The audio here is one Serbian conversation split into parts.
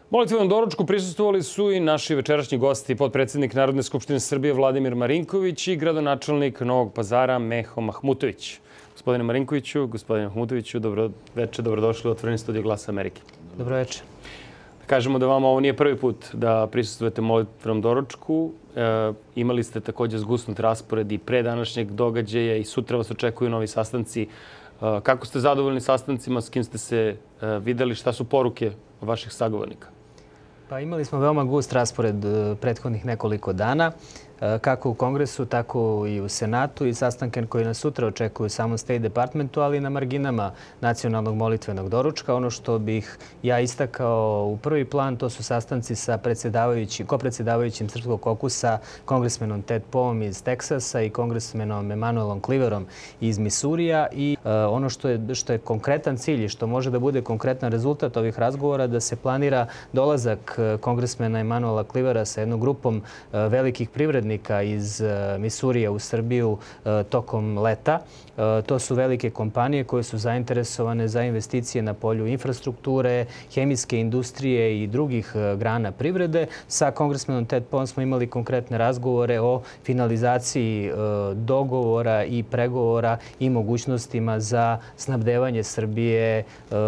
Molitvenom doručku prisustvovali su i naši večerašnji gosti, potpredsednik Narodne skupštine Srbije Vladimir Marinković i gradonačelnik Novog Pazara Meho Mahmutović. Gospodine Marinkoviću, gospodine Mahmutoviću, dobrodošli u otvoreni studio Glasa Amerike. Dobroveče. Kažemo da vama ovo nije prvi put da prisustvujete molitvenom doručku. Imali ste također zgusnut raspored i pre današnjeg događaja i sutra vas očekuju novi sastanci. Kako ste zadovoljni sastancima, s kim ste se videli, šta su poruke vaših sagovornika? Pa imali smo veoma gust raspored prethodnih nekoliko dana, kako u Kongresu, tako i u Senatu i sastanke koji nas sutra očekuju u samom State Departmentu, ali i na marginama nacionalnog molitvenog doručka. Ono što bih ja istakao u prvi plan, to su sastanci sa kopredsjedavajućim Srpskog kokusa, kongresmenom Ted Poeom iz Teksasa i kongresmenom Emanuelom Cleaverom iz Misurija. I ono što je konkretan cilj i što može da bude konkretan rezultat ovih razgovora, da se planira dolazak kongresmena Emanuela Cleavera sa jednom grupom velikih privrednika iz Misurija u Srbiju tokom leta. To su velike kompanije koje su zainteresovane za investicije na polju infrastrukture, hemijske industrije i drugih grana privrede. Sa kongresmenom Ted Poeom smo imali konkretne razgovore o finalizaciji dogovora i pregovora i mogućnostima za snabdevanje Srbije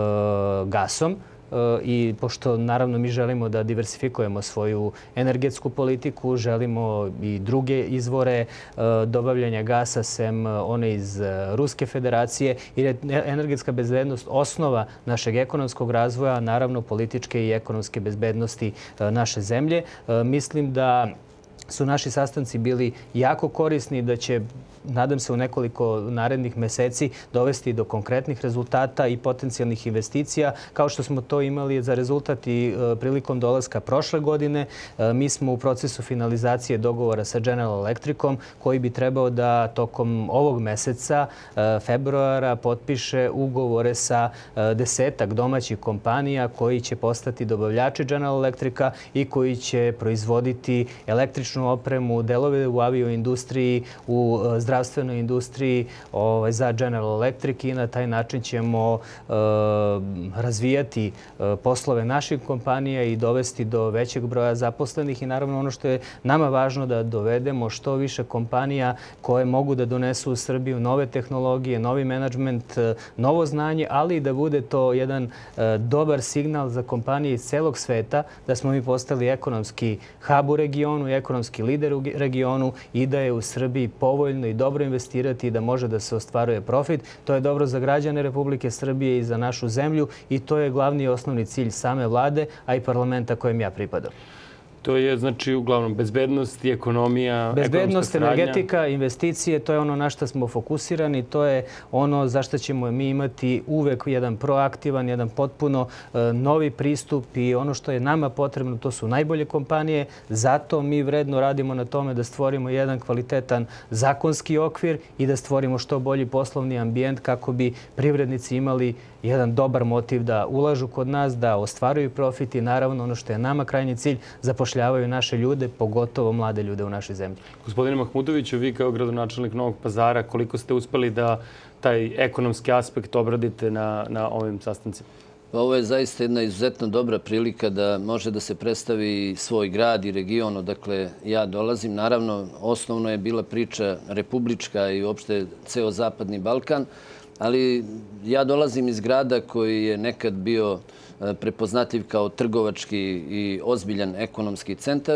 gasom. I pošto naravno mi želimo da diversifikujemo svoju energetsku politiku, želimo i druge izvore dobavljanja gasa sem one iz Ruske federacije, jer je energetska bezbednost osnova našeg ekonomskog razvoja, naravno političke i ekonomske bezbednosti naše zemlje. Mislim da su naši sastanci bili jako korisni i da će, nadam se, u nekoliko narednih meseci dovesti do konkretnih rezultata i potencijalnih investicija, kao što smo to imali za rezultat i prilikom dolaska prošle godine. Mi smo u procesu finalizacije dogovora sa General Electricom, koji bi trebao da tokom ovog meseca, februara, potpiše ugovore sa 10-ak domaćih kompanija koji će postati dobavljači General Electrica i koji će proizvoditi električnu opremu, delove u avioindustriji, u zdravstvenoj industriji za General Electric i na taj način ćemo razvijati poslove naših kompanija i dovesti do većeg broja zaposlenih. I naravno ono što je nama važno, da dovedemo što više kompanija koje mogu da donesu u Srbiju nove tehnologije, novi menadžment, novo znanje, ali i da bude to jedan dobar signal za kompanije iz celog sveta da smo mi postali ekonomski hub u regionu, ekonomski lider u regionu i da je u Srbiji povoljno i dobro investirati i da može da se ostvaruje profit. To je dobro za građane Republike Srbije i za našu zemlju i to je glavni i osnovni cilj same vlade, a i parlamenta kojem ja pripadam. To je znači uglavnom bezbednost i ekonomija, bezbednost, energetika, investicije, to je ono na što smo fokusirani, to je ono za što ćemo mi imati uvek jedan proaktivan, jedan potpuno novi pristup i ono što je nama potrebno, to su najbolje kompanije. Zato mi vredno radimo na tome da stvorimo jedan kvalitetan zakonski okvir i da stvorimo što bolji poslovni ambijent kako bi privrednici imali jedan dobar motiv da ulažu kod nas, da ostvaruju profit i naravno ono što je nama krajnji cilj, zapošljavaju naše ljude, pogotovo mlade ljude u našoj zemlji. Gospodine Mahmutoviću, vi kao gradonačelnik Novog Pazara, koliko ste uspeli da taj ekonomski aspekt obradite na ovim sastancima? Ovo je zaista jedna izuzetno dobra prilika da može da se predstavi svoj grad i region odakle ja dolazim. Naravno, osnovno je bila priča republička i uopšte ceo Zapadni Balkan, ali ja dolazim iz grada koji je nekad bio prepoznatljiv kao trgovački i ozbiljan ekonomski centar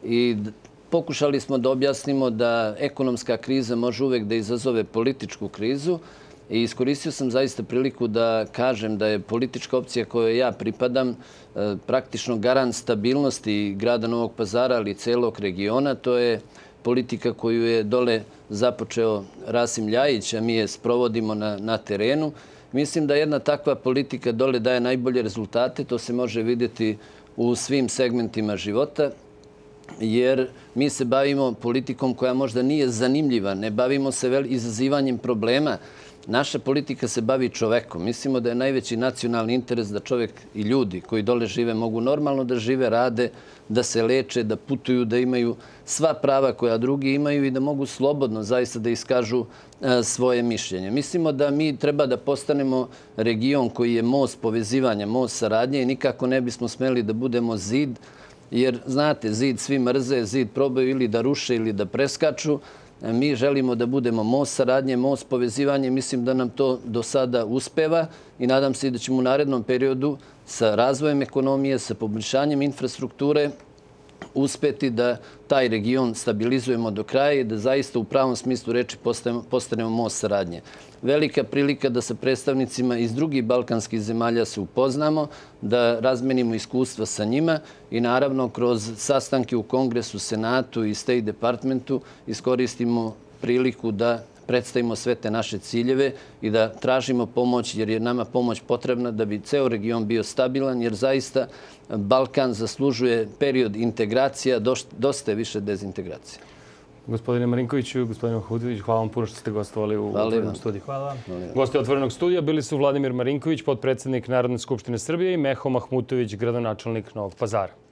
i pokušali smo da objasnimo da ekonomska kriza može uvek da izazove političku krizu i iskoristio sam zaista priliku da kažem da je politička opcija kojoj ja pripadam praktično garant stabilnosti grada Novog Pazara, ali i celog regiona. To je politika koju je dole započeo Rasim Ljajić, a mi je sprovodimo na terenu. Mislim da jedna takva politika dole daje najbolje rezultate. To se može vidjeti u svim segmentima života. jer mi se bavimo politikom koja možda nije zanimljiva, ne bavimo se izazivanjem problema. Naša politika se bavi čovekom. Mislimo da je najveći nacionalni interes da čovek i ljudi koji dole žive mogu normalno da žive, rade, da se leče, da putuju, da imaju sva prava koja drugi imaju i da mogu slobodno zaista da iskažu svoje mišljenje. Mislimo da mi treba da postanemo region koji je most povezivanja, most saradnje i nikako ne bismo smeli da budemo zid, jer znate, zid svi mrze, zid probaju ili da ruše ili da preskaču. Mi želimo da budemo most saradnje, most povezivanja. Mislim da nam to do sada uspeva i nadam se da ćemo u narednom periodu sa razvojem ekonomije, sa poboljšanjem infrastrukture uspeti da taj region stabilizujemo do kraja i da zaista u pravom smislu reči postanemo most saradnje. Velika prilika da sa predstavnicima iz drugih balkanskih zemalja se upoznamo, da razmenimo iskustva sa njima i naravno kroz sastanke u Kongresu, Senatu i State Departmentu iskoristimo priliku da predstavimo sve te naše ciljeve i da tražimo pomoć, jer je nama pomoć potrebna da bi ceo region bio stabilan, jer zaista Balkan zaslužuje period integracija, dosta je više dezintegracija. Gospodine Marinkoviću, gospodine Mahmutović, hvala vam puno što ste gostovali u Otvorenom studiju. Hvala vam. Gosti Otvorenog studija bili su Vladimir Marinković, potpredsednik Narodne skupštine Srbije i Meho Mahmutović, gradonačelnik Novog Pazara.